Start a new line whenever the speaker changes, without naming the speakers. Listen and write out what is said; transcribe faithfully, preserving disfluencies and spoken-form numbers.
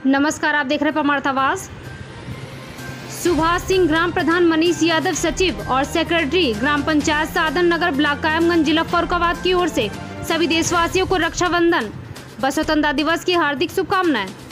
नमस्कार, आप देख रहे हैं परमार्थ आवाज। सुभाष सिंह ग्राम प्रधान, मनीष यादव सचिव और सेक्रेटरी ग्राम पंचायत साधन नगर ब्लॉक कायमगंज जिला फर्रुखाबाद की ओर से सभी देशवासियों को रक्षाबंधन व स्वतंत्रता दिवस की हार्दिक शुभकामनाएं।